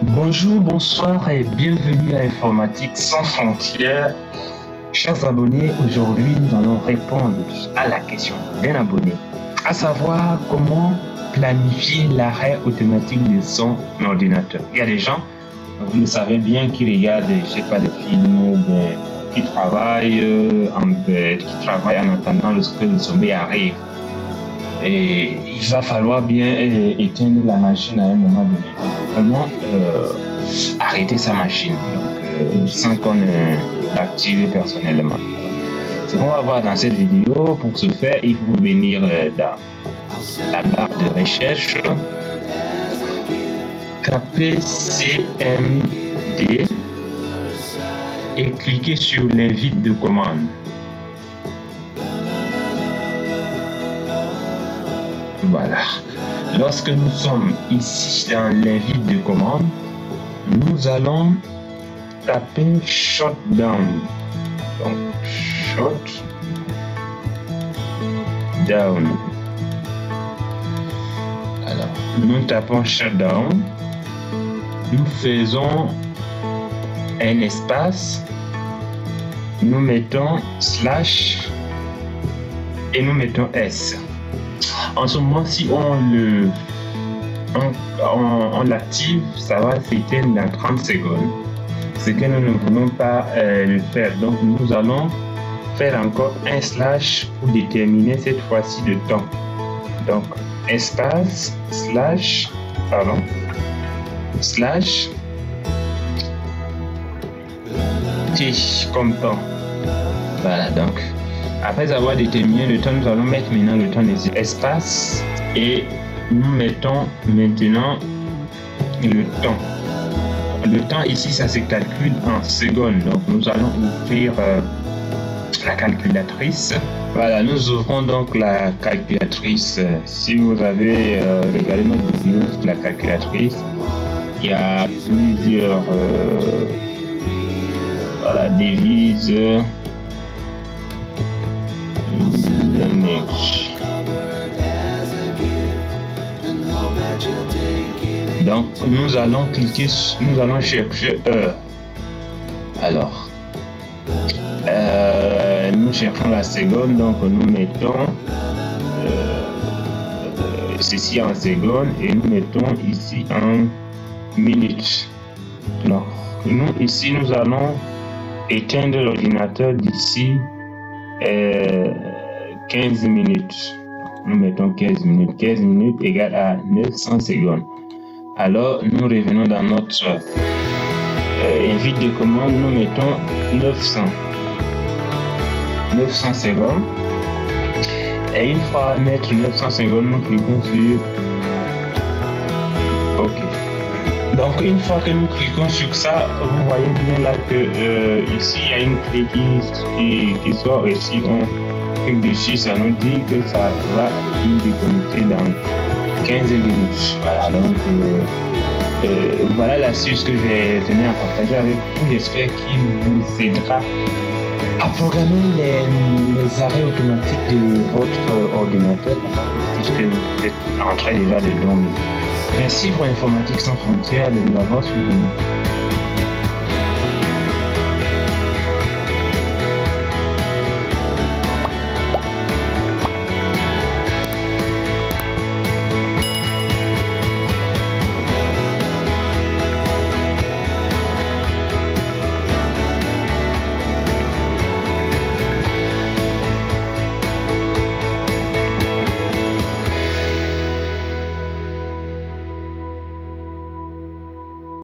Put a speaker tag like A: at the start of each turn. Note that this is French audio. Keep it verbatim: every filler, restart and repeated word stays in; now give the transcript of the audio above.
A: Bonjour, bonsoir et bienvenue à Informatique sans frontières. Chers abonnés, aujourd'hui nous allons répondre à la question d'un abonné, à savoir comment planifier l'arrêt automatique de son ordinateur. Il y a des gens, vous le savez bien, qui regardent, je sais pas, des films, des, qui travaillent, euh, en, euh, qui travaillent en attendant que le sommeil arrive. Et il va falloir bien euh, éteindre la machine à un moment donné. Comment euh, arrêter sa machine donc, euh, sans qu'on euh, l'active personnellement. Ce qu'on va voir dans cette vidéo, pour ce faire, il faut venir euh, dans la barre de recherche, taper C M D et cliquer sur l'invite de commande. Voilà. Lorsque nous sommes ici dans l'invite de commande, nous allons taper shutdown. Donc, shutdown. Alors, nous tapons shutdown. Nous faisons un espace. Nous mettons slash et nous mettons S. En ce moment, si on le on, on, on l'active, ça va s'éteindre dans trente secondes. Ce que nous ne voulons pas euh, le faire. Donc nous allons faire encore un slash pour déterminer cette fois-ci le temps. Donc espace slash pardon slash T comme temps. Voilà, donc après avoir déterminé le temps, nous allons mettre maintenant le temps des espaces et nous mettons maintenant le temps. Le temps ici, ça se calcule en secondes. Donc nous allons ouvrir euh, la calculatrice. Voilà, nous ouvrons donc la calculatrice. Si vous avez euh, regardé notre vidéo sur la calculatrice, il y a plusieurs euh, voilà, devises. Donc nous allons cliquer, nous allons chercher heure. Alors, euh, nous cherchons la seconde, donc nous mettons euh, euh, ceci en seconde et nous mettons ici en minutes. Donc nous ici nous allons éteindre l'ordinateur d'ici euh, quinze minutes. Nous mettons quinze minutes. quinze minutes égale à neuf cents secondes. Alors, nous revenons dans notre euh, invite de commande. Nous mettons neuf cents. neuf cents secondes. Et une fois mettre neuf cents secondes, nous cliquons sur OK. Donc, une fois que nous cliquons sur ça, vous voyez bien là que euh, ici, il y a une clé qui, qui, qui sort ici. On clique dessus, ça nous dit que ça va nous déconnecter dans quinze minutes. Voilà, donc euh, euh, voilà l'astuce que je tenais à partager avec vous. J'espère qu'il vous aidera à programmer les, les arrêts automatiques de votre ordinateur puisque vous êtes en train déjà de dormir. Merci pour Informatique sans frontières de nous avoir suivis.